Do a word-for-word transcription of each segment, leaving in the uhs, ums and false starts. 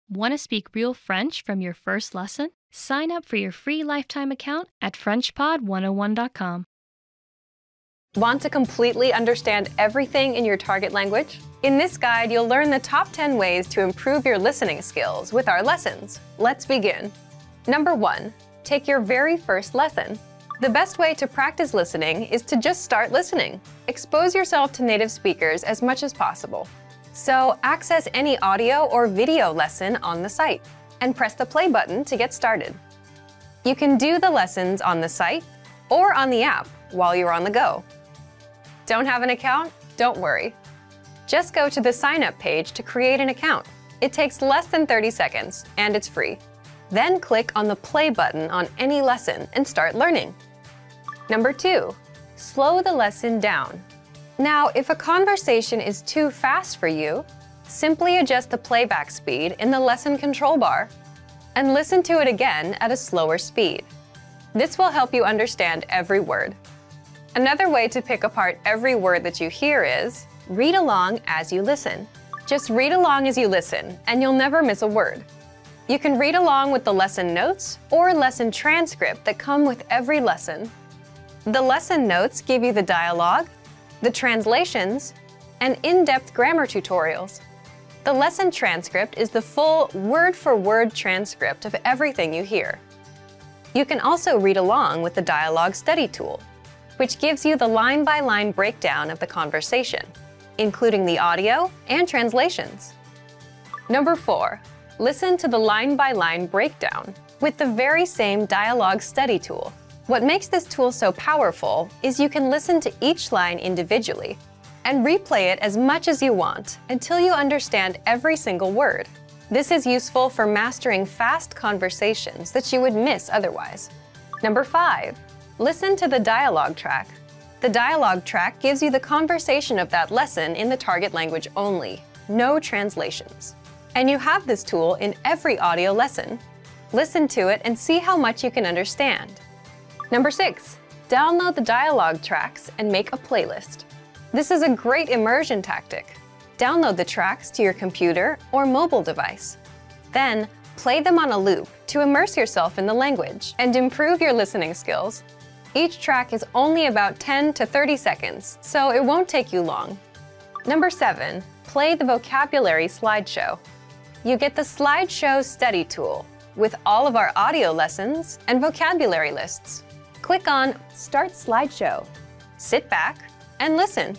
Want to speak real French from your first lesson? Sign up for your free lifetime account at French Pod one oh one dot com. Want to completely understand everything in your target language? In this guide, you'll learn the top ten ways to improve your listening skills with our lessons. Let's begin. Number one, take your very first lesson. The best way to practice listening is to just start listening. Expose yourself to native speakers as much as possible. So access any audio or video lesson on the site and press the play button to get started. You can do the lessons on the site or on the app while you're on the go. Don't have an account? Don't worry. Just go to the sign up page to create an account. It takes less than thirty seconds and it's free. Then click on the play button on any lesson and start learning. Number two, slow the lesson down. Now, if a conversation is too fast for you, simply adjust the playback speed in the lesson control bar and listen to it again at a slower speed. This will help you understand every word. Another way to pick apart every word that you hear is read along as you listen. Just read along as you listen, and you'll never miss a word. You can read along with the lesson notes or lesson transcript that come with every lesson. The lesson notes give you the dialogue, the translations, and in-depth grammar tutorials. The lesson transcript is the full word-for-word transcript of everything you hear. You can also read along with the Dialogue Study tool, which gives you the line-by-line breakdown of the conversation, including the audio and translations. Number four, listen to the line-by-line breakdown with the very same Dialogue Study tool. What makes this tool so powerful is you can listen to each line individually and replay it as much as you want until you understand every single word. This is useful for mastering fast conversations that you would miss otherwise. Number five, listen to the dialogue track. The dialogue track gives you the conversation of that lesson in the target language only, no translations. And you have this tool in every audio lesson. Listen to it and see how much you can understand. Number six, download the dialogue tracks and make a playlist. This is a great immersion tactic. Download the tracks to your computer or mobile device. Then, play them on a loop to immerse yourself in the language and improve your listening skills. Each track is only about ten to thirty seconds, so it won't take you long. Number seven, play the vocabulary slideshow. You get the slideshow study tool with all of our audio lessons and vocabulary lists. Click on Start Slideshow. Sit back and listen.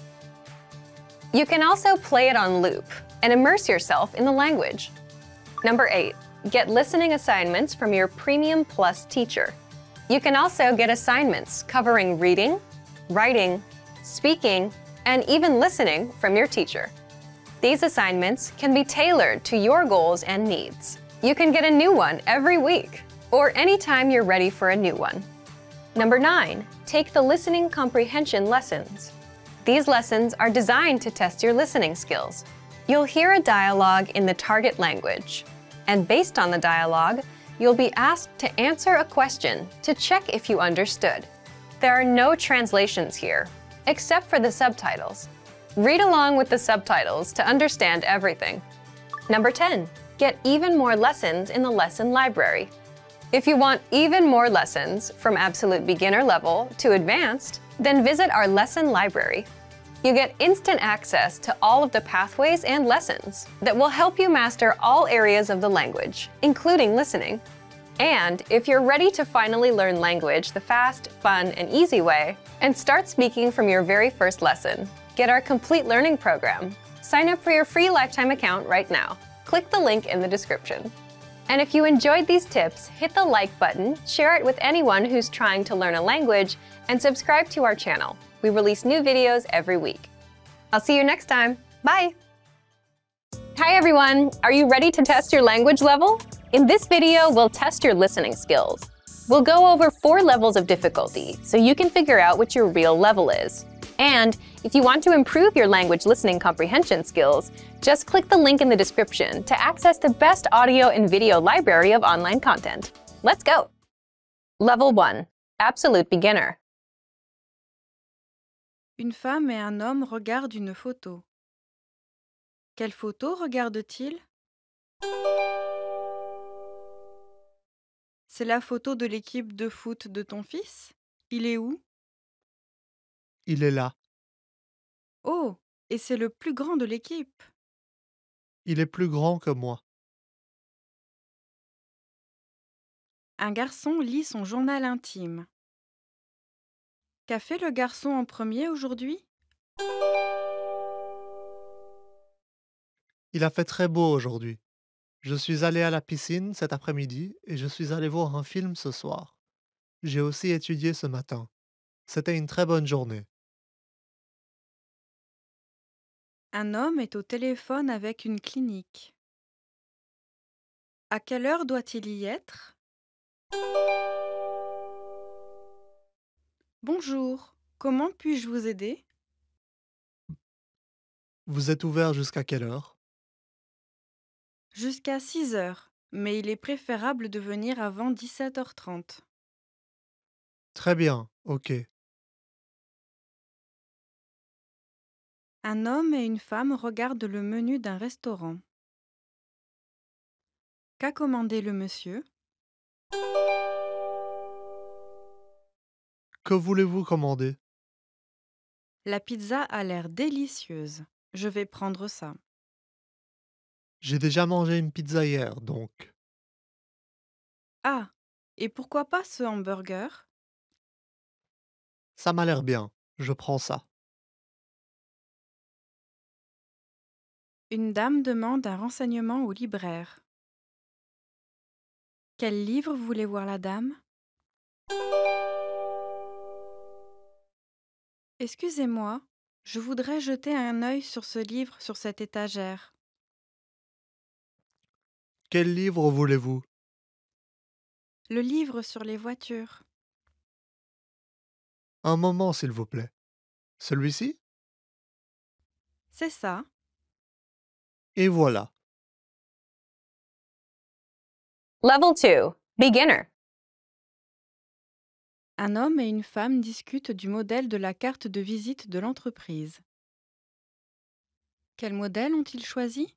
You can also play it on loop and immerse yourself in the language. Number eight, get listening assignments from your Premium Plus teacher. You can also get assignments covering reading, writing, speaking, and even listening from your teacher. These assignments can be tailored to your goals and needs. You can get a new one every week or anytime you're ready for a new one. Number nine, take the listening comprehension lessons. These lessons are designed to test your listening skills. You'll hear a dialogue in the target language, and based on the dialogue, you'll be asked to answer a question to check if you understood. There are no translations here, except for the subtitles. Read along with the subtitles to understand everything. Number ten, get even more lessons in the lesson library. If you want even more lessons from absolute beginner level to advanced, then visit our lesson library. You get instant access to all of the pathways and lessons that will help you master all areas of the language, including listening. And if you're ready to finally learn language the fast, fun, and easy way, and start speaking from your very first lesson, get our complete learning program. Sign up for your free lifetime account right now. Click the link in the description. And if you enjoyed these tips, hit the like button, share it with anyone who's trying to learn a language, and subscribe to our channel. We release new videos every week. I'll see you next time. Bye! Hi everyone! Are you ready to test your language level? In this video, we'll test your listening skills. We'll go over four levels of difficulty so you can figure out what your real level is. And if you want to improve your language listening comprehension skills, just click the link in the description to access the best audio and video library of online content. Let's go! Level one. Absolute Beginner. Une femme et un homme regardent une photo. Quelle photo regardent-ils? C'est la photo de l'équipe de foot de ton fils? Il est où? Il est là. Oh! Et c'est le plus grand de l'équipe. Il est plus grand que moi. Un garçon lit son journal intime. Qu'a fait le garçon en premier aujourd'hui? Il a fait très beau aujourd'hui. Je suis allé à la piscine cet après-midi et je suis allé voir un film ce soir. J'ai aussi étudié ce matin. C'était une très bonne journée. Un homme est au téléphone avec une clinique. À quelle heure doit-il y être? Bonjour, comment puis-je vous aider? Vous êtes ouvert jusqu'à quelle heure? Jusqu'à six heures, mais il est préférable de venir avant dix-sept heures trente. Très bien, ok. Un homme et une femme regardent le menu d'un restaurant. Qu'a commandé le monsieur? Que voulez-vous commander? La pizza a l'air délicieuse. Je vais prendre ça. J'ai déjà mangé une pizza hier, donc. Ah, et pourquoi pas ce hamburger? Ça m'a l'air bien. Je prends ça. Une dame demande un renseignement au libraire. Quel livre voulait voir la dame? Excusez-moi, je voudrais jeter un œil sur ce livre sur cette étagère. Quel livre voulez-vous? Le livre sur les voitures. Un moment, s'il vous plaît. Celui-ci? C'est ça. Et voilà. Level two, Beginner. Un homme et une femme discutent du modèle de la carte de visite de l'entreprise. Quel modèle ont-ils choisi?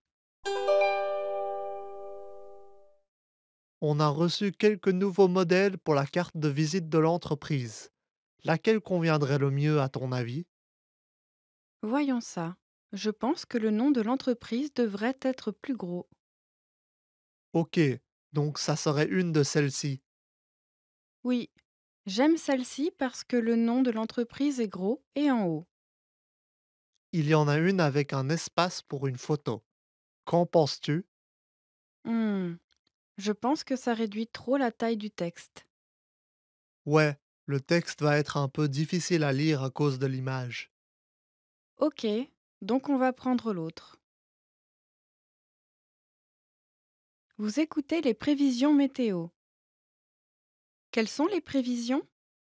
On a reçu quelques nouveaux modèles pour la carte de visite de l'entreprise. Laquelle conviendrait le mieux à ton avis? Voyons ça. Je pense que le nom de l'entreprise devrait être plus gros. Ok, donc ça serait une de celles-ci. Oui, j'aime celle-ci parce que le nom de l'entreprise est gros et en haut. Il y en a une avec un espace pour une photo. Qu'en penses-tu? Hmm, je pense que ça réduit trop la taille du texte. Ouais, le texte va être un peu difficile à lire à cause de l'image. Ok, donc on va prendre l'autre. Vous écoutez les prévisions météo. Quelles sont les prévisions?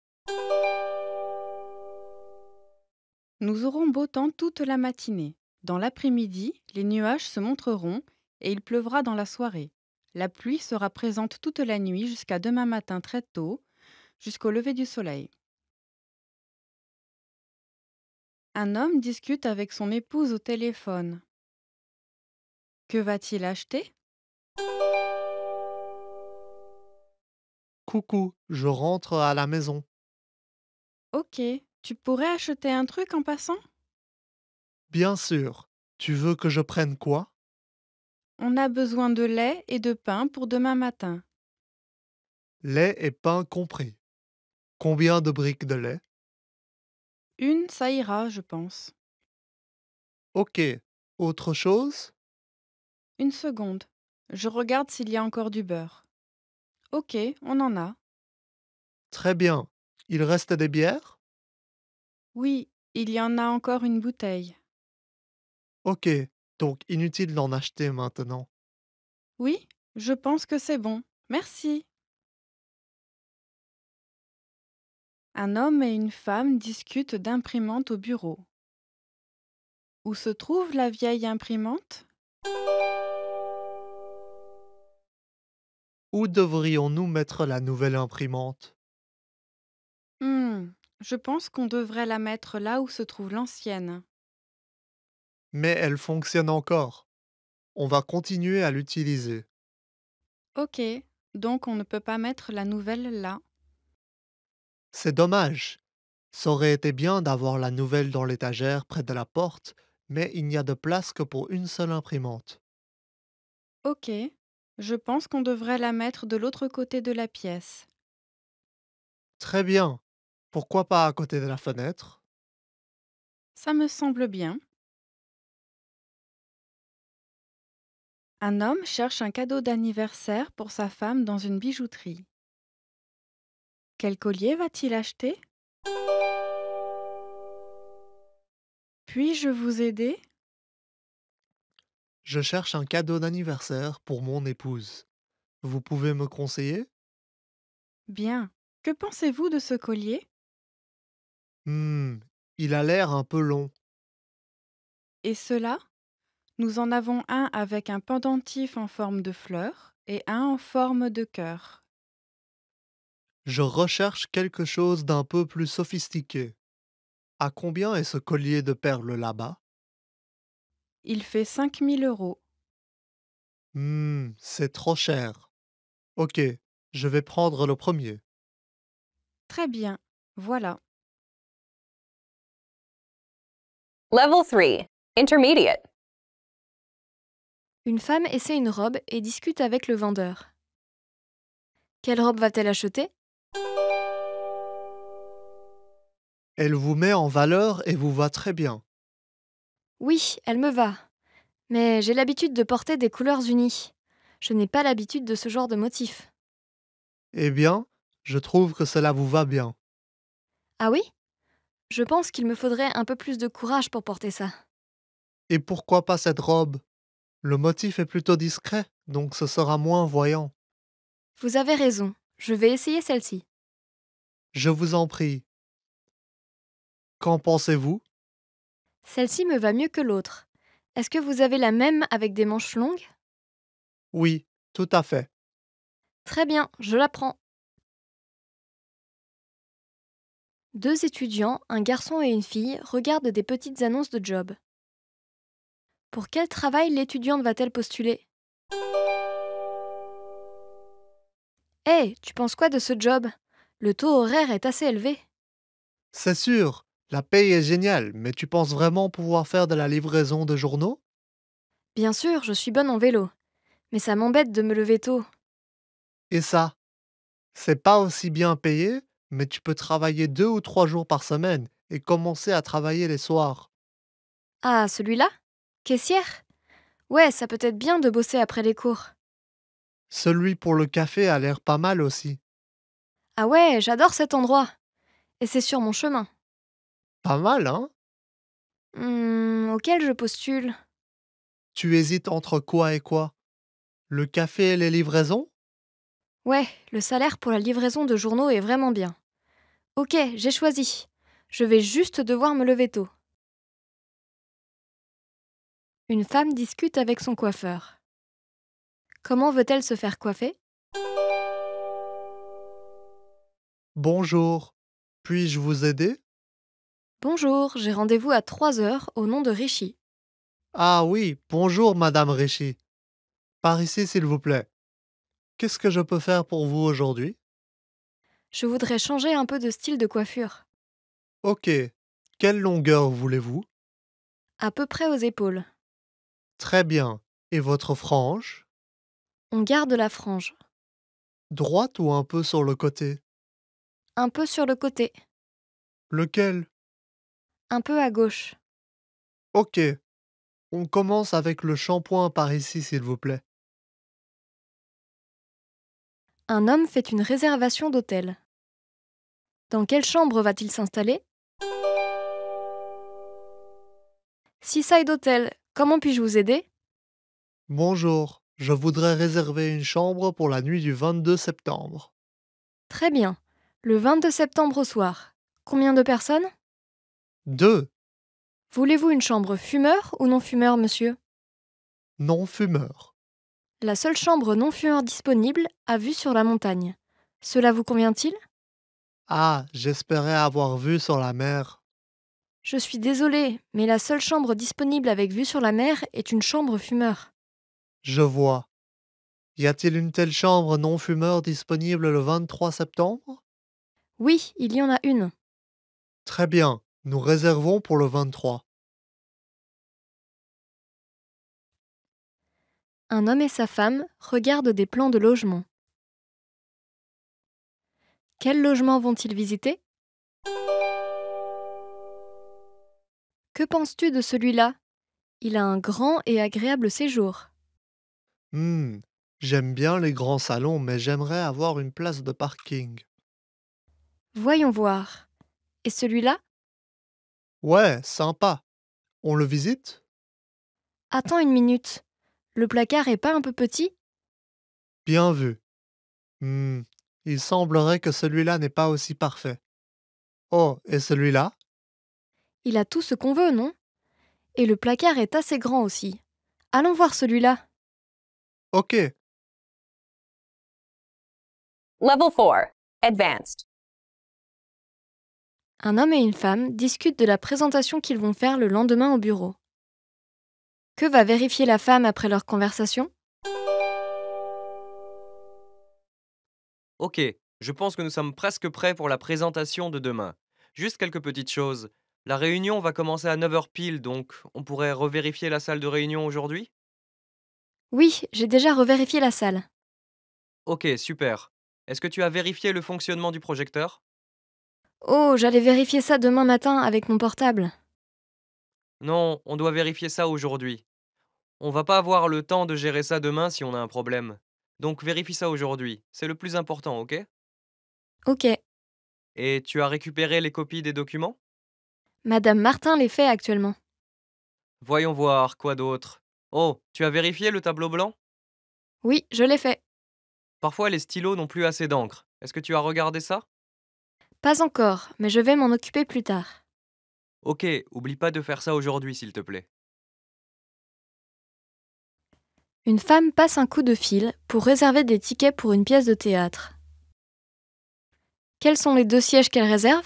Nous aurons beau temps toute la matinée. Dans l'après-midi, les nuages se montreront et il pleuvra dans la soirée. La pluie sera présente toute la nuit jusqu'à demain matin très tôt, jusqu'au lever du soleil. Un homme discute avec son épouse au téléphone. Que va-t-il acheter? Coucou, je rentre à la maison. Ok, tu pourrais acheter un truc en passant? Bien sûr. Tu veux que je prenne quoi? On a besoin de lait et de pain pour demain matin. Lait et pain compris. Combien de briques de lait? Une, ça ira, je pense. Ok. Autre chose? Une seconde. Je regarde s'il y a encore du beurre. Ok, on en a. Très bien. Il reste des bières? Oui, il y en a encore une bouteille. Ok. Donc inutile d'en acheter maintenant. Oui, je pense que c'est bon. Merci. Un homme et une femme discutent d'imprimante au bureau. Où se trouve la vieille imprimante? Où devrions-nous mettre la nouvelle imprimante? Hmm, je pense qu'on devrait la mettre là où se trouve l'ancienne. Mais elle fonctionne encore. On va continuer à l'utiliser. Ok, donc on ne peut pas mettre la nouvelle là. C'est dommage. Ça aurait été bien d'avoir la nouvelle dans l'étagère près de la porte, mais il n'y a de place que pour une seule imprimante. Ok, je pense qu'on devrait la mettre de l'autre côté de la pièce. Très bien. Pourquoi pas à côté de la fenêtre? Ça me semble bien. Un homme cherche un cadeau d'anniversaire pour sa femme dans une bijouterie. Quel collier va-t-il acheter? Puis-je vous aider? Je cherche un cadeau d'anniversaire pour mon épouse. Vous pouvez me conseiller? Bien. Que pensez-vous de ce collier? Hmm, il a l'air un peu long. Et cela? Nous en avons un avec un pendentif en forme de fleur et un en forme de cœur. Je recherche quelque chose d'un peu plus sophistiqué. À combien est ce collier de perles là-bas? Il fait cinq mille euros. Hmm, c'est trop cher. Ok, je vais prendre le premier. Très bien. Voilà. Level three, Intermediate. Une femme essaie une robe et discute avec le vendeur. Quelle robe va-t-elle acheter? Elle vous met en valeur et vous va très bien. Oui, elle me va. Mais j'ai l'habitude de porter des couleurs unies. Je n'ai pas l'habitude de ce genre de motif. Eh bien, je trouve que cela vous va bien. Ah oui? Je pense qu'il me faudrait un peu plus de courage pour porter ça. Et pourquoi pas cette robe? Le motif est plutôt discret, donc ce sera moins voyant. Vous avez raison, je vais essayer celle-ci. Je vous en prie. Qu'en pensez-vous? Celle-ci me va mieux que l'autre. Est-ce que vous avez la même avec des manches longues? Oui, tout à fait. Très bien, je la prends. Deux étudiants, un garçon et une fille, regardent des petites annonces de job. Pour quel travail l'étudiante va-t-elle postuler? Hé, tu penses quoi de ce job? Le taux horaire est assez élevé. C'est sûr, la paye est géniale, mais tu penses vraiment pouvoir faire de la livraison de journaux? Bien sûr, je suis bonne en vélo. Mais ça m'embête de me lever tôt. Et ça, c'est pas aussi bien payé, mais tu peux travailler deux ou trois jours par semaine et commencer à travailler les soirs. Ah, celui-là? Caissière? Ouais, ça peut être bien de bosser après les cours. Celui pour le café a l'air pas mal aussi. Ah ouais, j'adore cet endroit. Et c'est sur mon chemin. Pas mal, hein? Hmm, auquel je postule? Tu hésites entre quoi et quoi? Le café et les livraisons? Ouais, le salaire pour la livraison de journaux est vraiment bien. Ok, j'ai choisi. Je vais juste devoir me lever tôt. Une femme discute avec son coiffeur. Comment veut-elle se faire coiffer? Bonjour, puis-je vous aider? Bonjour, j'ai rendez-vous à trois heures au nom de Rishi. Ah oui, bonjour Madame Richie. Par ici s'il vous plaît. Qu'est-ce que je peux faire pour vous aujourd'hui? Je voudrais changer un peu de style de coiffure. Ok, quelle longueur voulez-vous? À peu près aux épaules. Très bien. Et votre frange? On garde la frange. Droite ou un peu sur le côté? Un peu sur le côté. Lequel? Un peu à gauche. Ok, on commence avec le shampoing par ici s'il vous plaît. Un homme fait une réservation d'hôtel. Dans quelle chambre va-t-il s'installer? Seaside Hotel, comment puis-je vous aider? Bonjour, je voudrais réserver une chambre pour la nuit du vingt-deux septembre. Très bien. Le vingt-deux septembre au soir. Combien de personnes? Deux, Voulez-vous une chambre fumeur ou non fumeur, monsieur? non-fumeurs. La seule chambre non fumeur disponible a vue sur la montagne. Cela vous convient-il? Ah, j'espérais avoir vu sur la mer. Je suis désolée, mais la seule chambre disponible avec vue sur la mer est une chambre fumeur. Je vois. Y a-t-il une telle chambre non-fumeur disponible le vingt-trois septembre? Oui, il y en a une. Très bien, nous réservons pour le vingt-trois. Un homme et sa femme regardent des plans de logement. Quel logement vont-ils visiter? Que penses-tu de celui-là? Il a un grand et agréable séjour. Hmm, j'aime bien les grands salons, mais j'aimerais avoir une place de parking. Voyons voir. Et celui-là? Ouais, sympa. On le visite? Attends une minute. Le placard est pas un peu petit? Bien vu. Hmm, il semblerait que celui-là n'est pas aussi parfait. Oh, et celui-là? Il a tout ce qu'on veut, non? Et le placard est assez grand aussi. Allons voir celui-là. Ok, Level four, Advanced. Un homme et une femme discutent de la présentation qu'ils vont faire le lendemain au bureau. Que va vérifier la femme après leur conversation? Ok, je pense que nous sommes presque prêts pour la présentation de demain. Juste quelques petites choses. La réunion va commencer à neuf heures pile, donc on pourrait revérifier la salle de réunion aujourd'hui? Oui, j'ai déjà revérifié la salle. Ok, super. Est-ce que tu as vérifié le fonctionnement du projecteur? Oh, j'allais vérifier ça demain matin avec mon portable. Non, on doit vérifier ça aujourd'hui. On va pas avoir le temps de gérer ça demain si on a un problème. Donc vérifie ça aujourd'hui. C'est le plus important, ok? Ok. Et tu as récupéré les copies des documents? Madame Martin les fait actuellement. Voyons voir, quoi d'autre? Oh, tu as vérifié le tableau blanc? Oui, je l'ai fait. Parfois les stylos n'ont plus assez d'encre. Est-ce que tu as regardé ça? Pas encore, mais je vais m'en occuper plus tard. Ok, oublie pas de faire ça aujourd'hui, s'il te plaît. Une femme passe un coup de fil pour réserver des tickets pour une pièce de théâtre. Quels sont les deux sièges qu'elle réserve?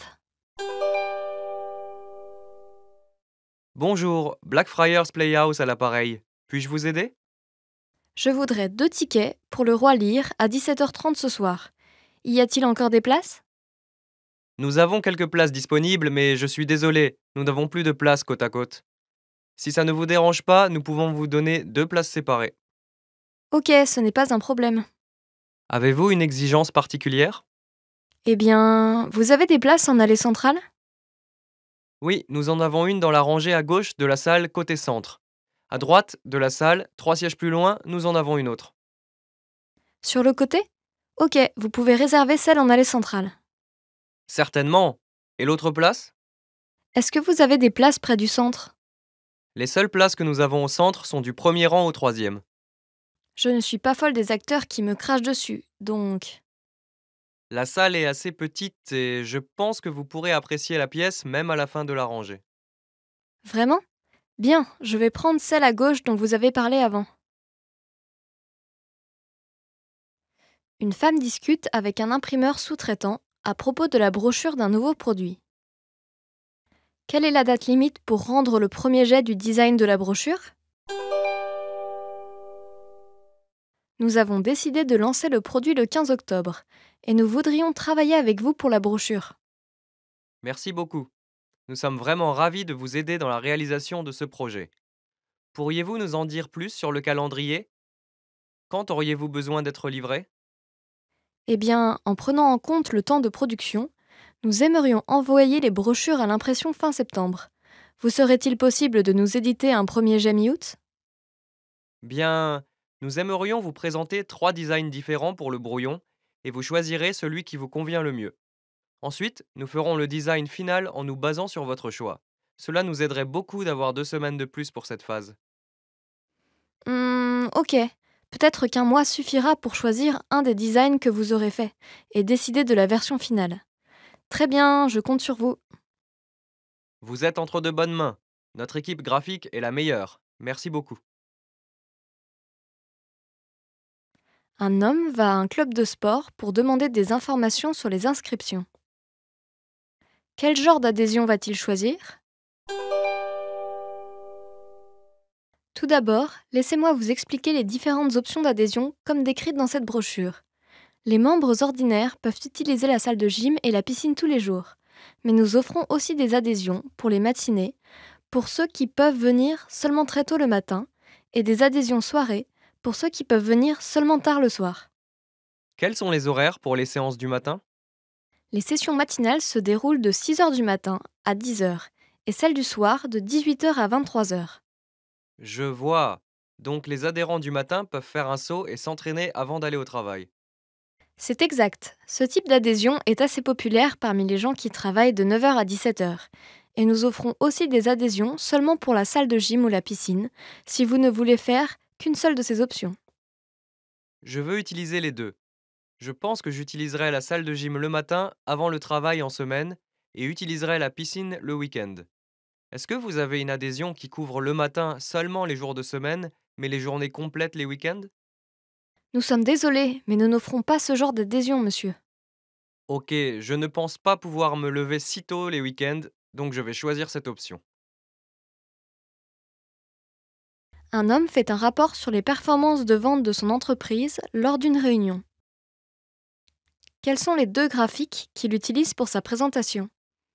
Bonjour, Blackfriars Playhouse à l'appareil. Puis-je vous aider? Je voudrais deux tickets pour le Roi Lear à dix-sept heures trente ce soir. Y a-t-il encore des places? Nous avons quelques places disponibles, mais je suis désolé, nous n'avons plus de place côte à côte. Si ça ne vous dérange pas, nous pouvons vous donner deux places séparées. Ok, ce n'est pas un problème. Avez-vous une exigence particulière? Eh bien, vous avez des places en allée centrale? Oui, nous en avons une dans la rangée à gauche de la salle côté centre. À droite de la salle, trois sièges plus loin, nous en avons une autre. Sur le côté? Ok, vous pouvez réserver celle en allée centrale. Certainement. Et l'autre place? Est-ce que vous avez des places près du centre? Les seules places que nous avons au centre sont du premier rang au troisième. Je ne suis pas folle des acteurs qui me crachent dessus, donc... La salle est assez petite et je pense que vous pourrez apprécier la pièce même à la fin de la rangée. Vraiment? Bien, je vais prendre celle à gauche dont vous avez parlé avant. Une femme discute avec un imprimeur sous-traitant à propos de la brochure d'un nouveau produit. Quelle est la date limite pour rendre le premier jet du design de la brochure? Nous avons décidé de lancer le produit le quinze octobre et nous voudrions travailler avec vous pour la brochure. Merci beaucoup. Nous sommes vraiment ravis de vous aider dans la réalisation de ce projet. Pourriez-vous nous en dire plus sur le calendrier? Quand auriez-vous besoin d'être livré? Eh bien, en prenant en compte le temps de production, nous aimerions envoyer les brochures à l'impression fin septembre. Vous serait-il possible de nous éditer un premier jet mi-août? Bien, nous aimerions vous présenter trois designs différents pour le brouillon et vous choisirez celui qui vous convient le mieux. Ensuite, nous ferons le design final en nous basant sur votre choix. Cela nous aiderait beaucoup d'avoir deux semaines de plus pour cette phase. Hmm, ok. Peut-être qu'un mois suffira pour choisir un des designs que vous aurez fait et décider de la version finale. Très bien, je compte sur vous. Vous êtes entre de bonnes mains. Notre équipe graphique est la meilleure. Merci beaucoup. Un homme va à un club de sport pour demander des informations sur les inscriptions. Quel genre d'adhésion va-t-il choisir? Tout d'abord, laissez-moi vous expliquer les différentes options d'adhésion comme décrites dans cette brochure. Les membres ordinaires peuvent utiliser la salle de gym et la piscine tous les jours, mais nous offrons aussi des adhésions pour les matinées, pour ceux qui peuvent venir seulement très tôt le matin, et des adhésions soirées pour ceux qui peuvent venir seulement tard le soir. Quels sont les horaires pour les séances du matin? Les sessions matinales se déroulent de six heures du matin à dix heures et celles du soir de dix-huit heures à vingt-trois heures. Je vois. Donc les adhérents du matin peuvent faire un saut et s'entraîner avant d'aller au travail. C'est exact. Ce type d'adhésion est assez populaire parmi les gens qui travaillent de neuf heures à dix-sept heures. Et nous offrons aussi des adhésions seulement pour la salle de gym ou la piscine, si vous ne voulez faire qu'une seule de ces options. Je veux utiliser les deux. Je pense que j'utiliserai la salle de gym le matin avant le travail en semaine et utiliserai la piscine le week-end. Est-ce que vous avez une adhésion qui couvre le matin seulement les jours de semaine, mais les journées complètes les week-ends? Nous sommes désolés, mais nous n'offrons pas ce genre d'adhésion, monsieur. Ok, je ne pense pas pouvoir me lever si tôt les week-ends, donc je vais choisir cette option. Un homme fait un rapport sur les performances de vente de son entreprise lors d'une réunion. Quels sont les deux graphiques qu'il utilise pour sa présentation?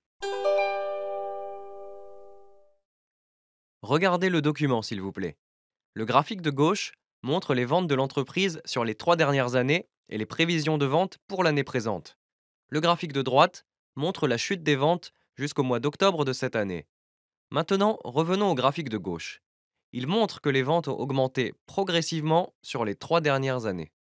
Regardez le document, s'il vous plaît. Le graphique de gauche montre les ventes de l'entreprise sur les trois dernières années et les prévisions de vente pour l'année présente. Le graphique de droite montre la chute des ventes jusqu'au mois d'octobre de cette année. Maintenant, revenons au graphique de gauche. Il montre que les ventes ont augmenté progressivement sur les trois dernières années.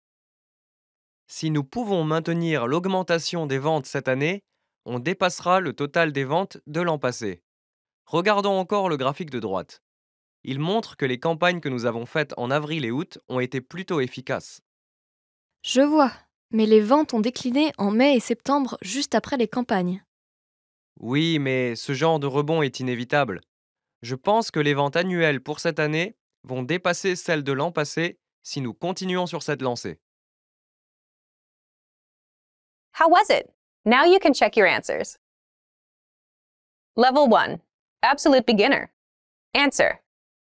Si nous pouvons maintenir l'augmentation des ventes cette année, on dépassera le total des ventes de l'an passé. Regardons encore le graphique de droite. Il montre que les campagnes que nous avons faites en avril et août ont été plutôt efficaces. Je vois, mais les ventes ont décliné en mai et septembre juste après les campagnes. Oui, mais ce genre de rebond est inévitable. Je pense que les ventes annuelles pour cette année vont dépasser celles de l'an passé si nous continuons sur cette lancée. How was it? Now you can check your answers. Level one. Absolute beginner. Answer.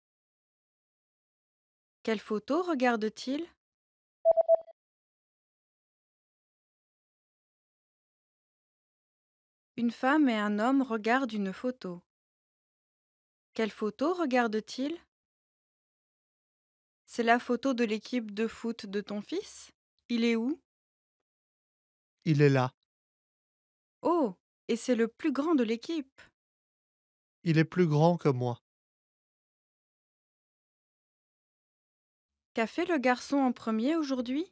Quelle photo regarde-t-il? Une femme et un homme regardent une photo. Quelle photo regarde-t-il? C'est la photo de l'équipe de foot de ton fils? Il est où? Il est là. Oh, et c'est le plus grand de l'équipe. Il est plus grand que moi. Qu'a fait le garçon en premier aujourd'hui?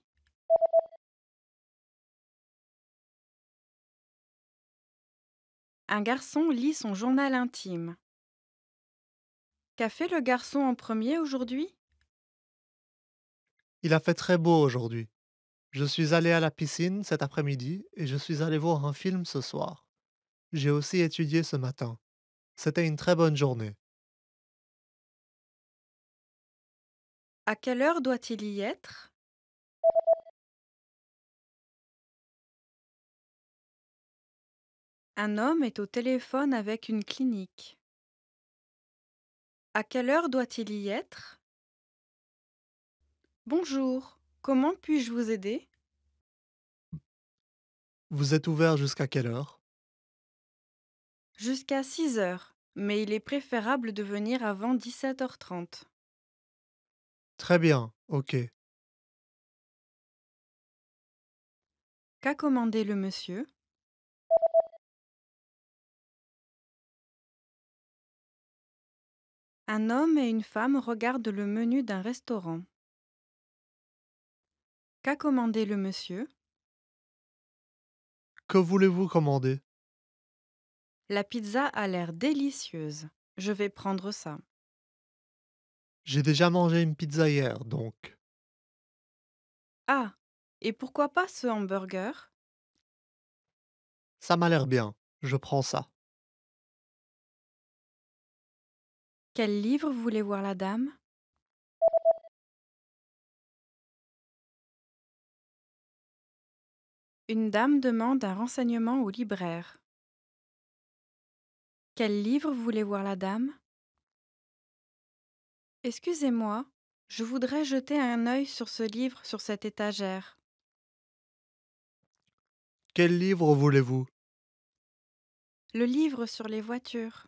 Un garçon lit son journal intime. Qu'a fait le garçon en premier aujourd'hui? Il a fait très beau aujourd'hui. Je suis allé à la piscine cet après-midi et je suis allé voir un film ce soir. J'ai aussi étudié ce matin. C'était une très bonne journée. À quelle heure doit-il y être? Un homme est au téléphone avec une clinique. À quelle heure doit-il y être? Bonjour, comment puis-je vous aider? Vous êtes ouvert jusqu'à quelle heure? Jusqu'à six heures, mais il est préférable de venir avant dix-sept heures trente. Très bien, ok. Qu'a commandé le monsieur? Un homme et une femme regardent le menu d'un restaurant. Qu'a commandé le monsieur? Que voulez-vous commander? La pizza a l'air délicieuse. Je vais prendre ça. J'ai déjà mangé une pizza hier, donc. Ah, et pourquoi pas ce hamburger? Ça m'a l'air bien. Je prends ça. Quel livre voulait voir la dame? Une dame demande un renseignement au libraire. Quel livre voulait voir la dame? Excusez-moi, je voudrais jeter un œil sur ce livre sur cette étagère. Quel livre voulez-vous? Le livre sur les voitures.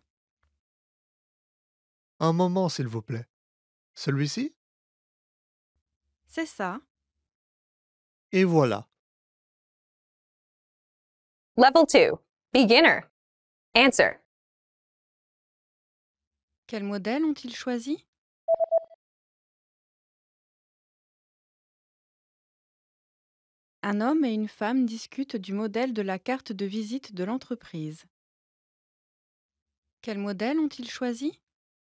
Un moment, s'il vous plaît. Celui-ci? C'est ça. Et voilà. Level two, beginner. Answer. Quel modèle ont-ils choisi? Un homme et une femme discutent du modèle de la carte de visite de l'entreprise. Quel modèle ont-ils choisi?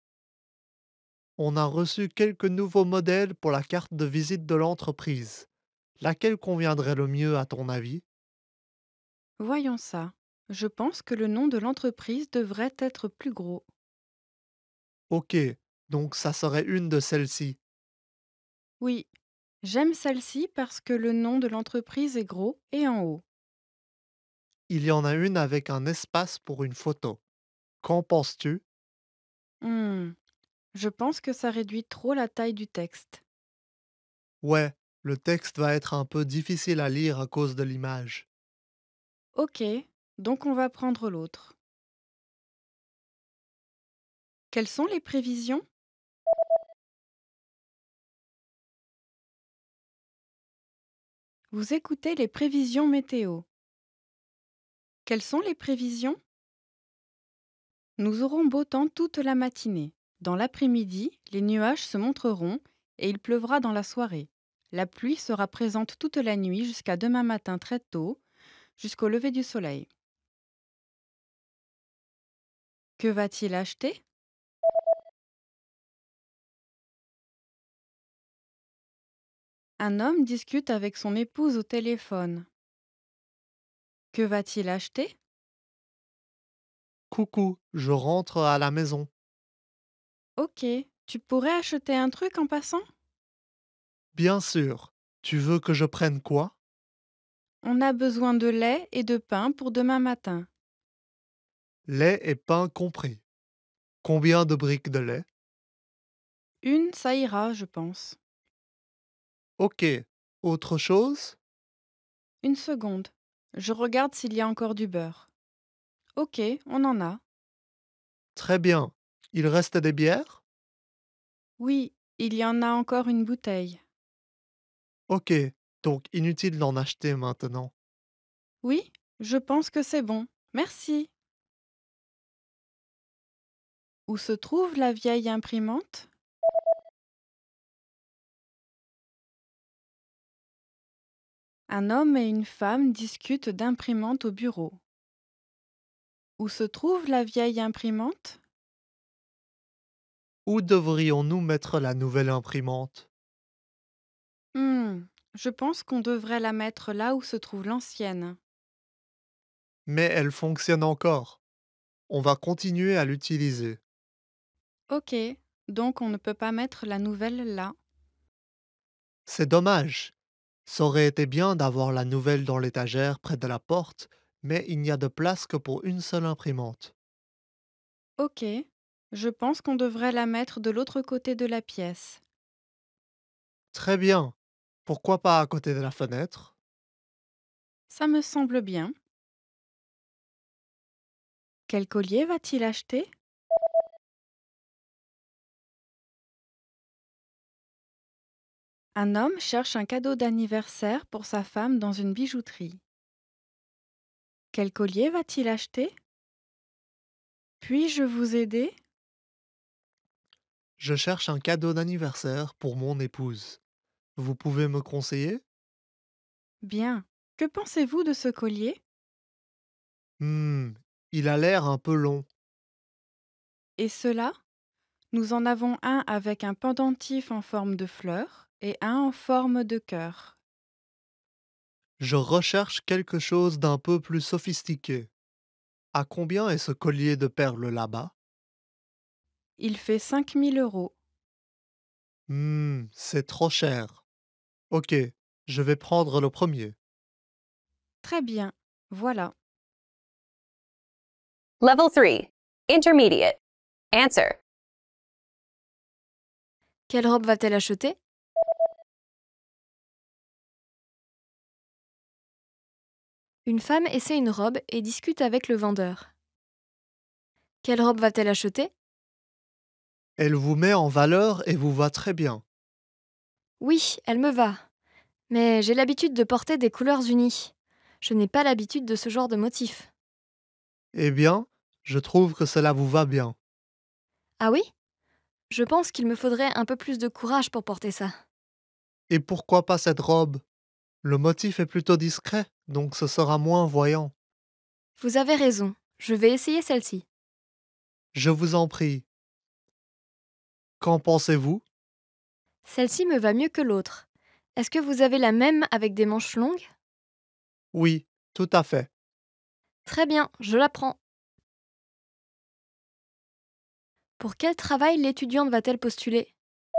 On a reçu quelques nouveaux modèles pour la carte de visite de l'entreprise. Laquelle conviendrait le mieux à ton avis? Voyons ça. Je pense que le nom de l'entreprise devrait être plus gros. Ok, donc ça serait une de celles-ci. Oui, j'aime celle-ci parce que le nom de l'entreprise est gros et en haut. Il y en a une avec un espace pour une photo. Qu'en penses-tu? Hmm, je pense que ça réduit trop la taille du texte. Ouais, le texte va être un peu difficile à lire à cause de l'image. Ok, donc on va prendre l'autre. Quelles sont les prévisions? Vous écoutez les prévisions météo. Quelles sont les prévisions? Nous aurons beau temps toute la matinée. Dans l'après-midi, les nuages se montreront et il pleuvra dans la soirée. La pluie sera présente toute la nuit jusqu'à demain matin très tôt, jusqu'au lever du soleil. Que va-t-il acheter? Un homme discute avec son épouse au téléphone. Que va-t-il acheter? Coucou, je rentre à la maison. Ok, tu pourrais acheter un truc en passant? Bien sûr. Tu veux que je prenne quoi? On a besoin de lait et de pain pour demain matin. Lait et pain compris. Combien de briques de lait? Une, ça ira, je pense. Ok. Autre chose? Une seconde. Je regarde s'il y a encore du beurre. Ok, on en a. Très bien. Il reste des bières? Oui, il y en a encore une bouteille. Ok. Donc inutile d'en acheter maintenant. Oui, je pense que c'est bon. Merci. Où se trouve la vieille imprimante? Un homme et une femme discutent d'imprimante au bureau. Où se trouve la vieille imprimante? Où devrions-nous mettre la nouvelle imprimante? Hmm, je pense qu'on devrait la mettre là où se trouve l'ancienne. Mais elle fonctionne encore. On va continuer à l'utiliser. Ok, donc on ne peut pas mettre la nouvelle là. C'est dommage. Ça aurait été bien d'avoir la nouvelle dans l'étagère près de la porte, mais il n'y a de place que pour une seule imprimante. Ok, je pense qu'on devrait la mettre de l'autre côté de la pièce. Très bien. Pourquoi pas à côté de la fenêtre? Ça me semble bien. Quel collier va-t-il acheter? Un homme cherche un cadeau d'anniversaire pour sa femme dans une bijouterie. Quel collier va-t-il acheter? Puis-je vous aider? Je cherche un cadeau d'anniversaire pour mon épouse. Vous pouvez me conseiller? Bien. Que pensez-vous de ce collier? Hmm, il a l'air un peu long. Et cela? Nous en avons un avec un pendentif en forme de fleur et un en forme de cœur. Je recherche quelque chose d'un peu plus sophistiqué. À combien est ce collier de perles là-bas? Il fait cinq mille euros. Hmm, c'est trop cher. Ok, je vais prendre le premier. Très bien. Voilà. Level three, intermediate. Answer. Quelle robe va-t-elle acheter? Une femme essaie une robe et discute avec le vendeur. Quelle robe va-t-elle acheter? Elle vous met en valeur et vous va très bien. Oui, elle me va. Mais j'ai l'habitude de porter des couleurs unies. Je n'ai pas l'habitude de ce genre de motif. Eh bien, je trouve que cela vous va bien. Ah oui? Je pense qu'il me faudrait un peu plus de courage pour porter ça. Et pourquoi pas cette robe? Le motif est plutôt discret, donc ce sera moins voyant. Vous avez raison, je vais essayer celle-ci. Je vous en prie. Qu'en pensez-vous? Celle-ci me va mieux que l'autre. Est-ce que vous avez la même avec des manches longues? Oui, tout à fait. Très bien, je la prends. Pour quel travail l'étudiante va-t-elle postuler?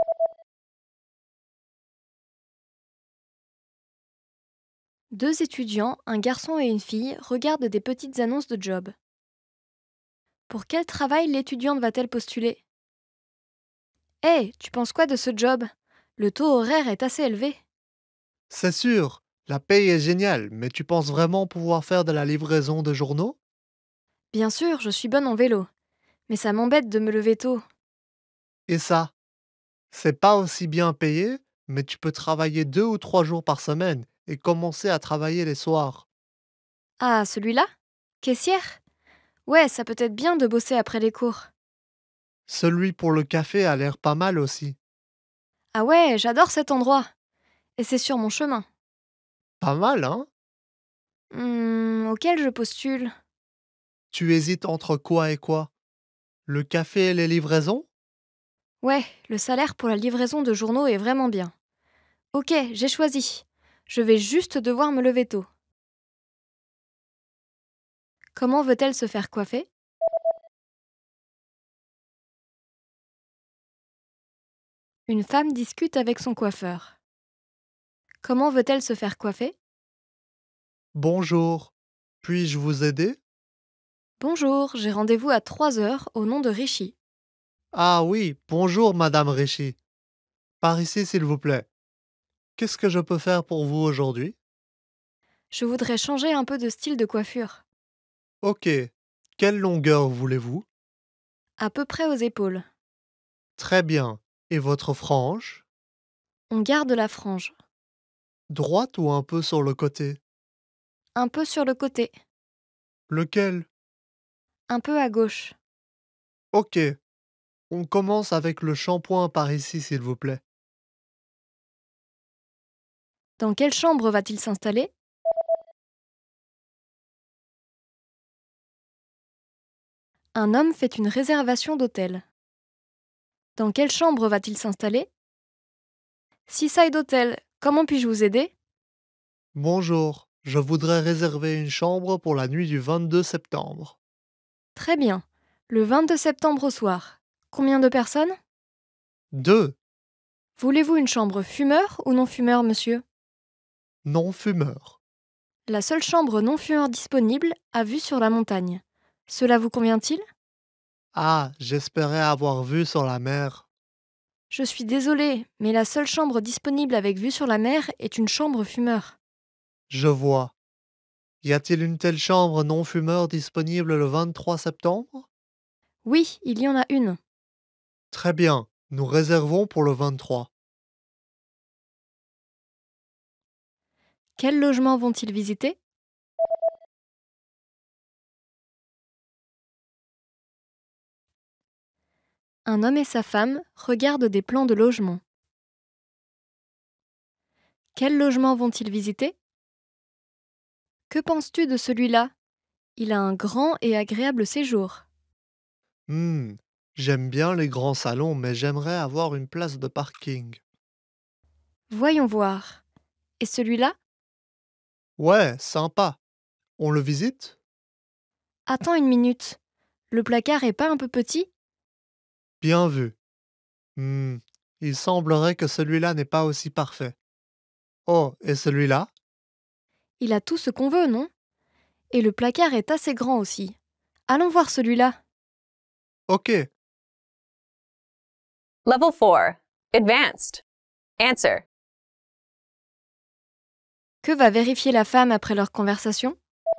Deux étudiants, un garçon et une fille, regardent des petites annonces de job. Pour quel travail l'étudiante va-t-elle postuler? Hé, tu penses quoi de ce job? Le taux horaire est assez élevé. C'est sûr, la paye est géniale, mais tu penses vraiment pouvoir faire de la livraison de journaux? Bien sûr, je suis bonne en vélo. Mais ça m'embête de me lever tôt. Et ça, c'est pas aussi bien payé, mais tu peux travailler deux ou trois jours par semaine et commencer à travailler les soirs. Ah, celui-là? Caissière? Ouais, ça peut être bien de bosser après les cours. Celui pour le café a l'air pas mal aussi. Ah ouais, j'adore cet endroit. Et c'est sur mon chemin. Pas mal, hein? Hmm, auquel je postule? Tu hésites entre quoi et quoi? Le café et les livraisons? Ouais, le salaire pour la livraison de journaux est vraiment bien. Ok, j'ai choisi. Je vais juste devoir me lever tôt. Comment veut-elle se faire coiffer? Une femme discute avec son coiffeur. Comment veut-elle se faire coiffer? Bonjour. Puis-je vous aider? Bonjour, j'ai rendez-vous à trois heures au nom de Rishi. Ah oui, bonjour, Madame Richie. Par ici, s'il vous plaît. Qu'est-ce que je peux faire pour vous aujourd'hui? Je voudrais changer un peu de style de coiffure. Ok. Quelle longueur voulez-vous? À peu près aux épaules. Très bien. Et votre frange? On garde la frange. Droite ou un peu sur le côté? Un peu sur le côté. Lequel? Un peu à gauche. Ok. On commence avec le shampoing par ici, s'il vous plaît. Dans quelle chambre va-t-il s'installer? Un homme fait une réservation d'hôtel. Dans quelle chambre va-t-il s'installer? Seaside Hotel, comment puis-je vous aider? Bonjour. Je voudrais réserver une chambre pour la nuit du vingt-deux septembre. Très bien. Le vingt-deux septembre au soir. Combien de personnes? Deux. Voulez-vous une chambre fumeur ou non fumeur, monsieur? Non-fumeurs. La seule chambre non fumeur disponible a vue sur la montagne. Cela vous convient-il? Ah, j'espérais avoir vu sur la mer. Je suis désolée, mais la seule chambre disponible avec vue sur la mer est une chambre fumeur. Je vois. Y a-t-il une telle chambre non-fumeur disponible le vingt-trois septembre? Oui, il y en a une. Très bien. Nous réservons pour le vingt-trois. Quel logement vont-ils visiter? Un homme et sa femme regardent des plans de logement. Quel logement vont-ils visiter? Que penses-tu de celui-là? Il a un grand et agréable séjour. Hmm. J'aime bien les grands salons, mais j'aimerais avoir une place de parking. Voyons voir. Et celui-là? Ouais, sympa. On le visite? Attends une minute. Le placard est pas un peu petit? Bien vu. Hmm. Il semblerait que celui-là n'est pas aussi parfait. Oh, et celui-là? Il a tout ce qu'on veut, non? Et le placard est assez grand aussi. Allons voir celui-là. Ok. Level four. Advanced. Answer. Que va vérifier la femme après leur conversation?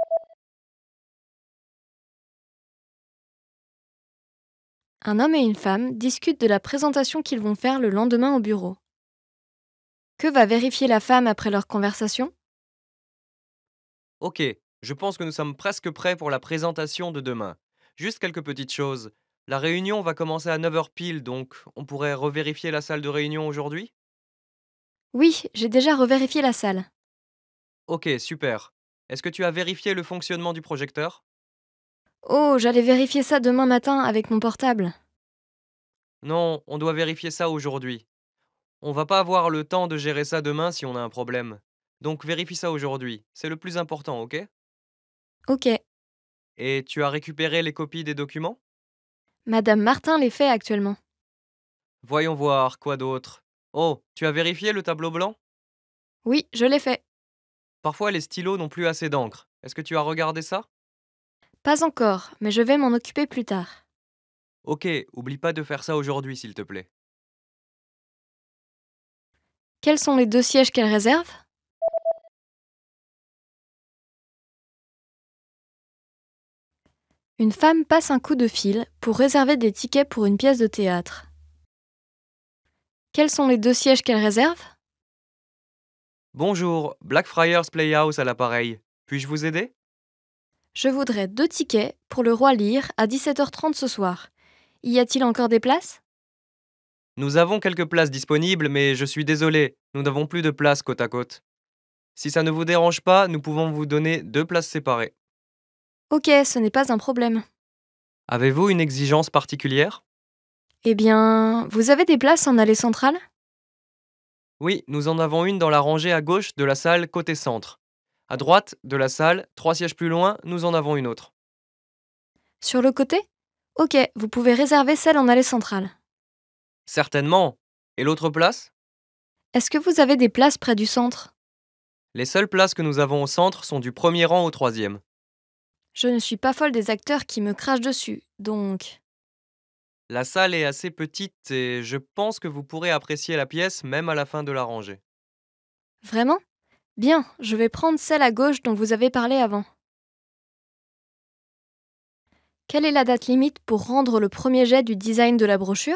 Un homme et une femme discutent de la présentation qu'ils vont faire le lendemain au bureau. Que va vérifier la femme après leur conversation? Ok, je pense que nous sommes presque prêts pour la présentation de demain. Juste quelques petites choses. La réunion va commencer à neuf heures pile, donc on pourrait revérifier la salle de réunion aujourd'hui? Oui, j'ai déjà revérifié la salle. Ok, super. Est-ce que tu as vérifié le fonctionnement du projecteur? Oh, j'allais vérifier ça demain matin avec mon portable. Non, on doit vérifier ça aujourd'hui. On va pas avoir le temps de gérer ça demain si on a un problème. Donc vérifie ça aujourd'hui. C'est le plus important, ok? Ok, Et tu as récupéré les copies des documents? Madame Martin les fait actuellement. Voyons voir, quoi d'autre? Oh, tu as vérifié le tableau blanc? Oui, je l'ai fait. Parfois les stylos n'ont plus assez d'encre. Est-ce que tu as regardé ça? Pas encore, mais je vais m'en occuper plus tard. Ok, oublie pas de faire ça aujourd'hui, s'il te plaît. Quels sont les deux sièges qu'elle réserve? Une femme passe un coup de fil pour réserver des tickets pour une pièce de théâtre. Quels sont les deux sièges qu'elle réserve? Bonjour, Blackfriars Playhouse à l'appareil. Puis-je vous aider? Je voudrais deux tickets pour le Roi Lear à dix-sept heures trente ce soir. Y a-t-il encore des places? Nous avons quelques places disponibles, mais je suis désolé, nous n'avons plus de place côte à côte. Si ça ne vous dérange pas, nous pouvons vous donner deux places séparées. Ok, ce n'est pas un problème. Avez-vous une exigence particulière? Eh bien, vous avez des places en allée centrale? Oui, nous en avons une dans la rangée à gauche de la salle côté centre. À droite de la salle, trois sièges plus loin, nous en avons une autre. Sur le côté? Ok, vous pouvez réserver celle en allée centrale. Certainement. Et l'autre place? Est-ce que vous avez des places près du centre? Les seules places que nous avons au centre sont du premier rang au troisième. Je ne suis pas folle des acteurs qui me crachent dessus, donc... La salle est assez petite et je pense que vous pourrez apprécier la pièce même à la fin de la rangée. Vraiment? Bien, je vais prendre celle à gauche dont vous avez parlé avant. Quelle est la date limite pour rendre le premier jet du design de la brochure?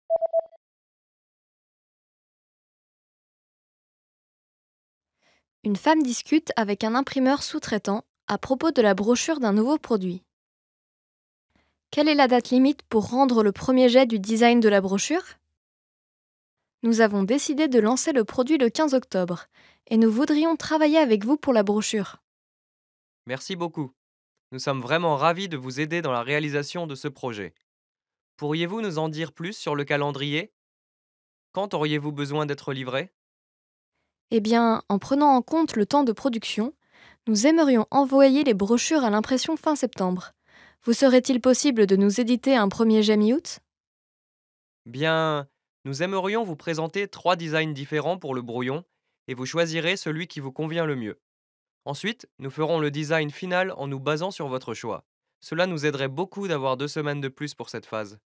Une femme discute avec un imprimeur sous-traitant à propos de la brochure d'un nouveau produit. Quelle est la date limite pour rendre le premier jet du design de la brochure? Nous avons décidé de lancer le produit le quinze octobre et nous voudrions travailler avec vous pour la brochure. Merci beaucoup. Nous sommes vraiment ravis de vous aider dans la réalisation de ce projet. Pourriez-vous nous en dire plus sur le calendrier? Quand auriez-vous besoin d'être livré? Eh bien, en prenant en compte le temps de production, nous aimerions envoyer les brochures à l'impression fin septembre. Vous serait-il possible de nous éditer un premier jet mi-août? Bien, nous aimerions vous présenter trois designs différents pour le brouillon et vous choisirez celui qui vous convient le mieux. Ensuite, nous ferons le design final en nous basant sur votre choix. Cela nous aiderait beaucoup d'avoir deux semaines de plus pour cette phase.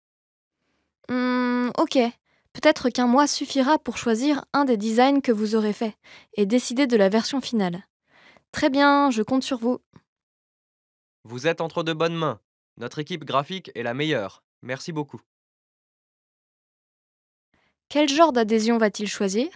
Hmm, ok. Peut-être qu'un mois suffira pour choisir un des designs que vous aurez fait et décider de la version finale. Très bien, je compte sur vous. Vous êtes entre de bonnes mains. Notre équipe graphique est la meilleure. Merci beaucoup. Quel genre d'adhésion va-t-il choisir?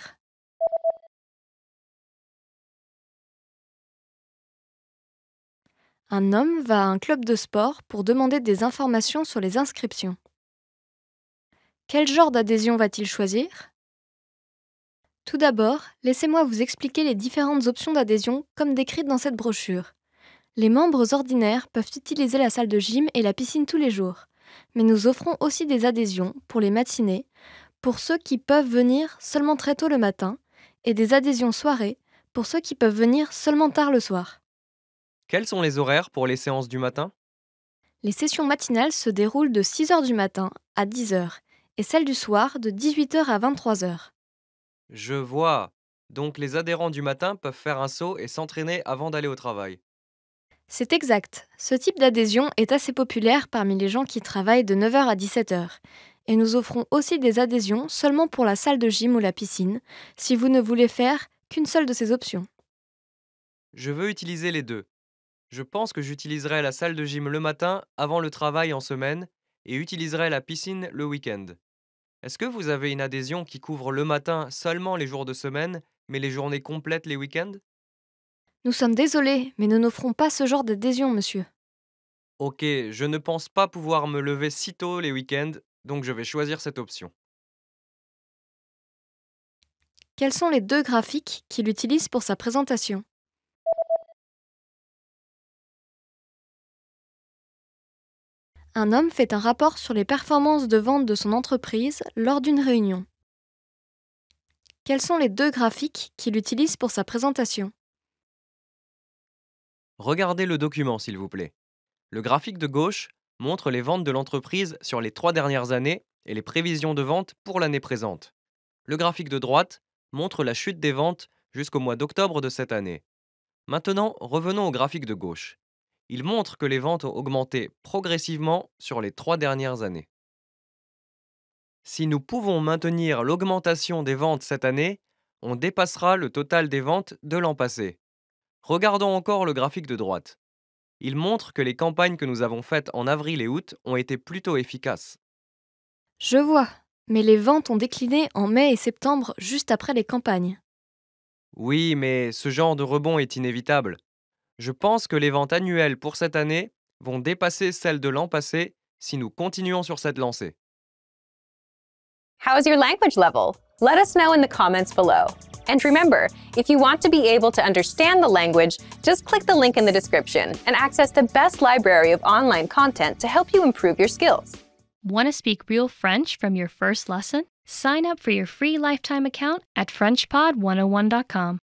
Un homme va à un club de sport pour demander des informations sur les inscriptions. Quel genre d'adhésion va-t-il choisir? Tout d'abord, laissez-moi vous expliquer les différentes options d'adhésion comme décrites dans cette brochure. Les membres ordinaires peuvent utiliser la salle de gym et la piscine tous les jours, mais nous offrons aussi des adhésions pour les matinées, pour ceux qui peuvent venir seulement très tôt le matin, et des adhésions soirées pour ceux qui peuvent venir seulement tard le soir. Quels sont les horaires pour les séances du matin? Les sessions matinales se déroulent de six heures du matin à dix heures et celles du soir de dix-huit heures à vingt-trois heures. Je vois. Donc les adhérents du matin peuvent faire un saut et s'entraîner avant d'aller au travail. C'est exact. Ce type d'adhésion est assez populaire parmi les gens qui travaillent de neuf heures à dix-sept heures et nous offrons aussi des adhésions seulement pour la salle de gym ou la piscine, si vous ne voulez faire qu'une seule de ces options. Je veux utiliser les deux. Je pense que j'utiliserai la salle de gym le matin avant le travail en semaine et utiliserai la piscine le week-end. Est-ce que vous avez une adhésion qui couvre le matin seulement les jours de semaine, mais les journées complètes les week-ends? Nous sommes désolés, mais nous n'offrons pas ce genre d'adhésion, monsieur. Ok, je ne pense pas pouvoir me lever si tôt les week-ends, donc je vais choisir cette option. Quels sont les deux graphiques qu'il utilise pour sa présentation? Un homme fait un rapport sur les performances de vente de son entreprise lors d'une réunion. Quels sont les deux graphiques qu'il utilise pour sa présentation? Regardez le document, s'il vous plaît. Le graphique de gauche montre les ventes de l'entreprise sur les trois dernières années et les prévisions de vente pour l'année présente. Le graphique de droite montre la chute des ventes jusqu'au mois d'octobre de cette année. Maintenant, revenons au graphique de gauche. Il montre que les ventes ont augmenté progressivement sur les trois dernières années. Si nous pouvons maintenir l'augmentation des ventes cette année, on dépassera le total des ventes de l'an passé. Regardons encore le graphique de droite. Il montre que les campagnes que nous avons faites en avril et août ont été plutôt efficaces. Je vois, mais les ventes ont décliné en mai et septembre juste après les campagnes. Oui, mais ce genre de rebond est inévitable. Je pense que les ventes annuelles pour cette année vont dépasser celles de l'an passé si nous continuons sur cette lancée. How's your language level? Let us know in the comments below. And remember, if you want to be able to understand the language, just click the link in the description and access the best library of online content to help you improve your skills. Want to speak real French from your first lesson? Sign up for your free lifetime account at French Pod one oh one dot com.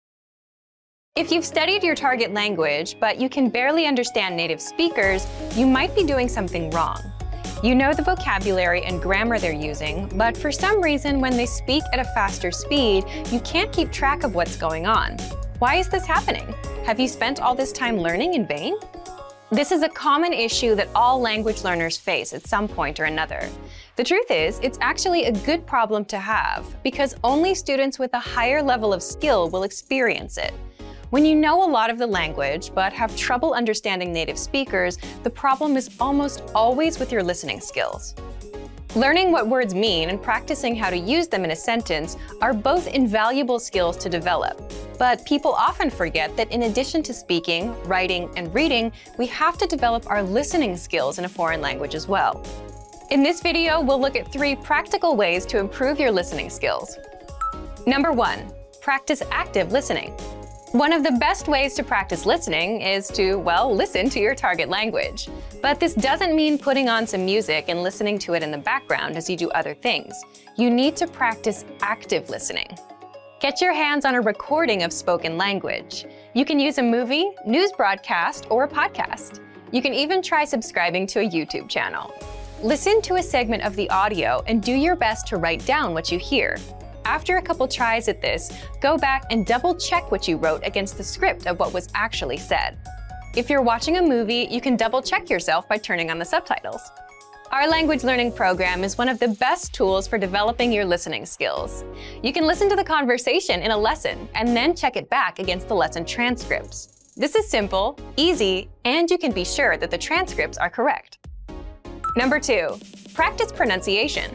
If you've studied your target language, but you can barely understand native speakers, you might be doing something wrong. You know the vocabulary and grammar they're using, but for some reason, when they speak at a faster speed, you can't keep track of what's going on. Why is this happening? Have you spent all this time learning in vain? This is a common issue that all language learners face at some point or another. The truth is, it's actually a good problem to have, because only students with a higher level of skill will experience it. When you know a lot of the language but have trouble understanding native speakers, the problem is almost always with your listening skills. Learning what words mean and practicing how to use them in a sentence are both invaluable skills to develop. But people often forget that in addition to speaking, writing, and reading, we have to develop our listening skills in a foreign language as well. In this video, we'll look at three practical ways to improve your listening skills. Number one, practice active listening. One of the best ways to practice listening is to, well, listen to your target language. But this doesn't mean putting on some music and listening to it in the background as you do other things. You need to practice active listening. Get your hands on a recording of spoken language. You can use a movie, news broadcast, or a podcast. You can even try subscribing to a YouTube channel. Listen to a segment of the audio and do your best to write down what you hear. After a couple tries at this, go back and double-check what you wrote against the script of what was actually said. If you're watching a movie, you can double-check yourself by turning on the subtitles. Our language learning program is one of the best tools for developing your listening skills. You can listen to the conversation in a lesson and then check it back against the lesson transcripts. This is simple, easy, and you can be sure that the transcripts are correct. Number two, practice pronunciation.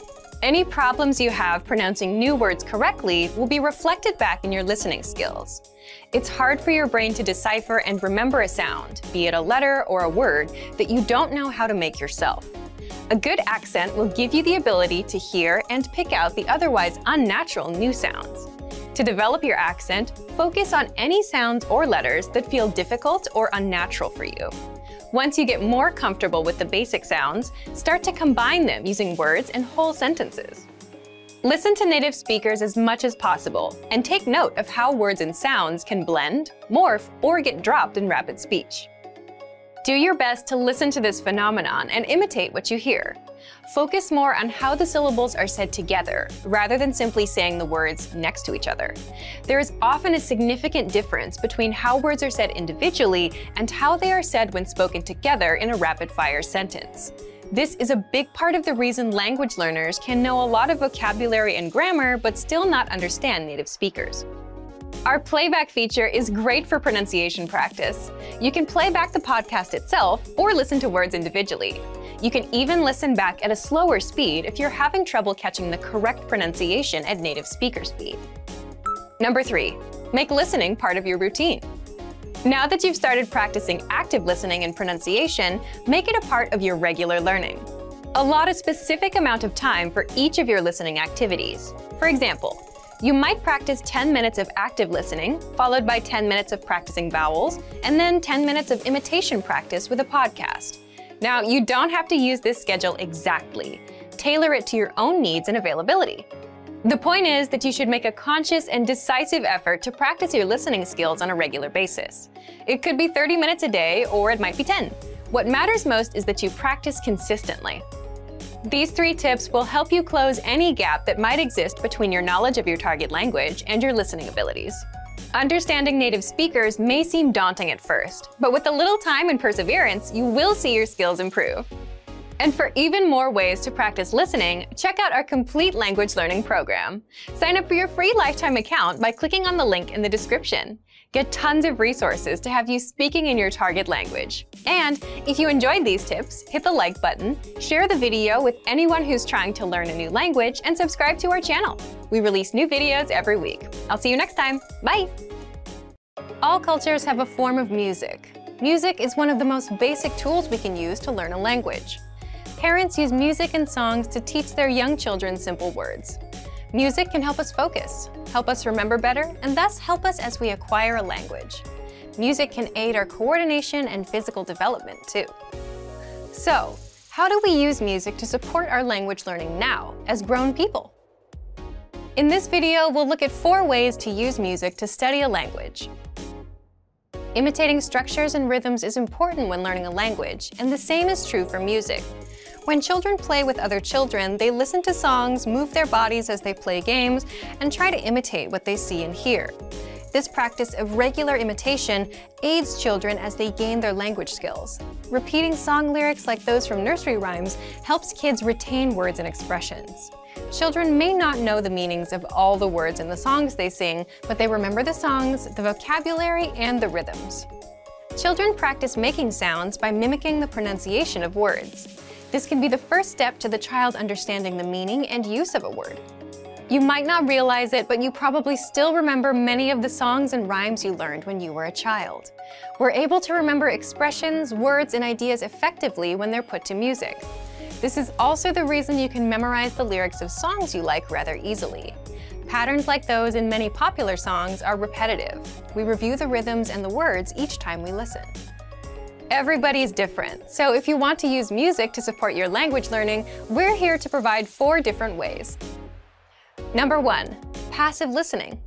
Any problems you have pronouncing new words correctly will be reflected back in your listening skills. It's hard for your brain to decipher and remember a sound, be it a letter or a word, that you don't know how to make yourself. A good accent will give you the ability to hear and pick out the otherwise unnatural new sounds. To develop your accent, focus on any sounds or letters that feel difficult or unnatural for you. Once you get more comfortable with the basic sounds, start to combine them using words and whole sentences. Listen to native speakers as much as possible and take note of how words and sounds can blend, morph, or get dropped in rapid speech. Do your best to listen to this phenomenon and imitate what you hear. Focus more on how the syllables are said together, rather than simply saying the words next to each other. There is often a significant difference between how words are said individually and how they are said when spoken together in a rapid-fire sentence. This is a big part of the reason language learners can know a lot of vocabulary and grammar but still not understand native speakers. Our playback feature is great for pronunciation practice. You can play back the podcast itself or listen to words individually. You can even listen back at a slower speed if you're having trouble catching the correct pronunciation at native speaker speed. Number three, make listening part of your routine. Now that you've started practicing active listening and pronunciation, make it a part of your regular learning. Allot a specific amount of time for each of your listening activities. For example, you might practice ten minutes of active listening, followed by ten minutes of practicing vowels, and then ten minutes of imitation practice with a podcast. Now, you don't have to use this schedule exactly. Tailor it to your own needs and availability. The point is that you should make a conscious and decisive effort to practice your listening skills on a regular basis. It could be thirty minutes a day, or it might be ten. What matters most is that you practice consistently. These three tips will help you close any gap that might exist between your knowledge of your target language and your listening abilities. Understanding native speakers may seem daunting at first, but with a little time and perseverance, you will see your skills improve. And for even more ways to practice listening, check out our complete language learning program. Sign up for your free lifetime account by clicking on the link in the description. Get tons of resources to have you speaking in your target language. And if you enjoyed these tips, hit the like button, share the video with anyone who's trying to learn a new language, and subscribe to our channel. We release new videos every week. I'll see you next time. Bye! All cultures have a form of music. Music is one of the most basic tools we can use to learn a language. Parents use music and songs to teach their young children simple words. Music can help us focus, help us remember better, and thus help us as we acquire a language. Music can aid our coordination and physical development too. So, how do we use music to support our language learning now, as grown people? In this video, we'll look at four ways to use music to study a language. Imitating structures and rhythms is important when learning a language, and the same is true for music. When children play with other children, they listen to songs, move their bodies as they play games, and try to imitate what they see and hear. This practice of regular imitation aids children as they gain their language skills. Repeating song lyrics like those from nursery rhymes helps kids retain words and expressions. Children may not know the meanings of all the words in the songs they sing, but they remember the songs, the vocabulary, and the rhythms. Children practice making sounds by mimicking the pronunciation of words. This can be the first step to the child understanding the meaning and use of a word. You might not realize it, but you probably still remember many of the songs and rhymes you learned when you were a child. We're able to remember expressions, words, and ideas effectively when they're put to music. This is also the reason you can memorize the lyrics of songs you like rather easily. Patterns like those in many popular songs are repetitive. We review the rhythms and the words each time we listen. Everybody's different, so if you want to use music to support your language learning, we're here to provide four different ways. Number one, passive listening.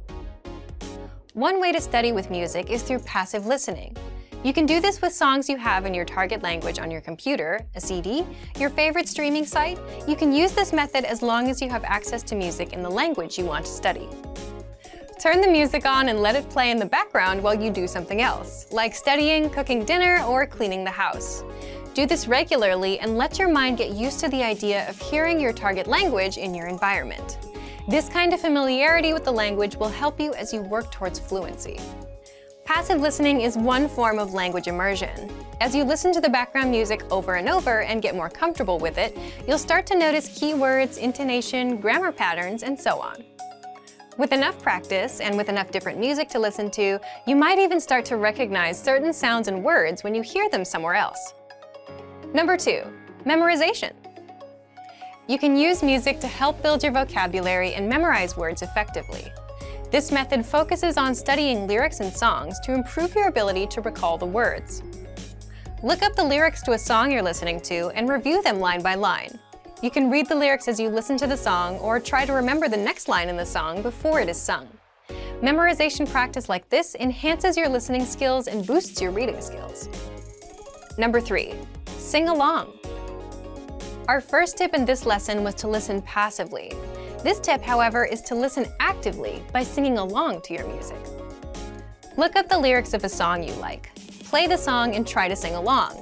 One way to study with music is through passive listening. You can do this with songs you have in your target language on your computer, a C D, your favorite streaming site. You can use this method as long as you have access to music in the language you want to study. Turn the music on and let it play in the background while you do something else, like studying, cooking dinner, or cleaning the house. Do this regularly and let your mind get used to the idea of hearing your target language in your environment. This kind of familiarity with the language will help you as you work towards fluency. Passive listening is one form of language immersion. As you listen to the background music over and over and get more comfortable with it, you'll start to notice keywords, intonation, grammar patterns, and so on. With enough practice and with enough different music to listen to, you might even start to recognize certain sounds and words when you hear them somewhere else. Number two, memorization. You can use music to help build your vocabulary and memorize words effectively. This method focuses on studying lyrics and songs to improve your ability to recall the words. Look up the lyrics to a song you're listening to and review them line by line. You can read the lyrics as you listen to the song or try to remember the next line in the song before it is sung. Memorization practice like this enhances your listening skills and boosts your reading skills. Number three, sing along. Our first tip in this lesson was to listen passively. This tip, however, is to listen actively by singing along to your music. Look up the lyrics of a song you like. Play the song and try to sing along.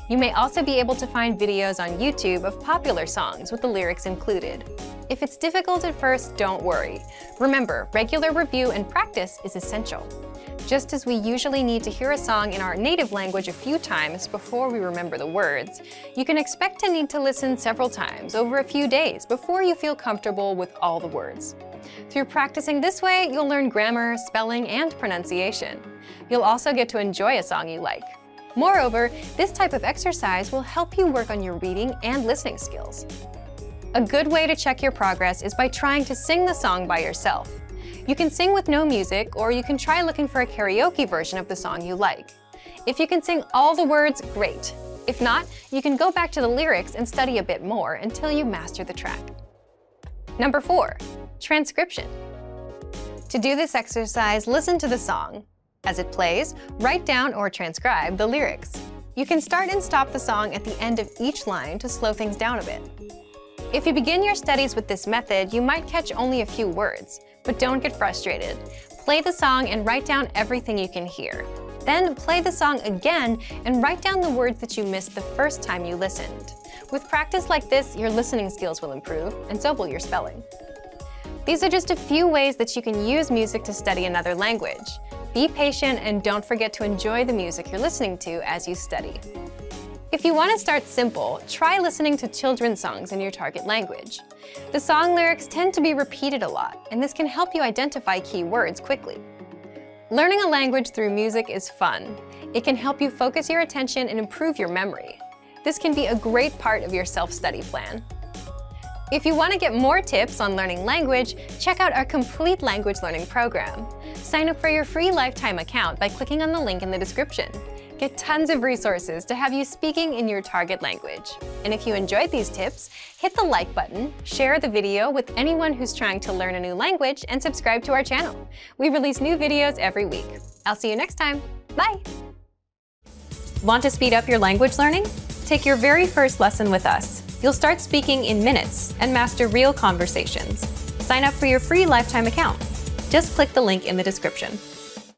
You may also be able to find videos on YouTube of popular songs with the lyrics included. If it's difficult at first, don't worry. Remember, regular review and practice is essential. Just as we usually need to hear a song in our native language a few times before we remember the words, you can expect to need to listen several times over a few days before you feel comfortable with all the words. Through practicing this way, you'll learn grammar, spelling, and pronunciation. You'll also get to enjoy a song you like. Moreover, this type of exercise will help you work on your reading and listening skills. A good way to check your progress is by trying to sing the song by yourself. You can sing with no music, or you can try looking for a karaoke version of the song you like. If you can sing all the words, great. If not, you can go back to the lyrics and study a bit more until you master the track. Number four, transcription. To do this exercise, listen to the song. As it plays, write down or transcribe the lyrics. You can start and stop the song at the end of each line to slow things down a bit. If you begin your studies with this method, you might catch only a few words, but don't get frustrated. Play the song and write down everything you can hear. Then play the song again and write down the words that you missed the first time you listened. With practice like this, your listening skills will improve, and so will your spelling. These are just a few ways that you can use music to study another language. Be patient and don't forget to enjoy the music you're listening to as you study. If you want to start simple, try listening to children's songs in your target language. The song lyrics tend to be repeated a lot, and this can help you identify key words quickly. Learning a language through music is fun. It can help you focus your attention and improve your memory. This can be a great part of your self-study plan. If you want to get more tips on learning language, check out our complete language learning program. Sign up for your free lifetime account by clicking on the link in the description. Get tons of resources to have you speaking in your target language. And if you enjoyed these tips, hit the like button, share the video with anyone who's trying to learn a new language, and subscribe to our channel. We release new videos every week. I'll see you next time. Bye! Want to speed up your language learning? Take your very first lesson with us. You'll start speaking in minutes and master real conversations. Sign up for your free lifetime account. Just click the link in the description.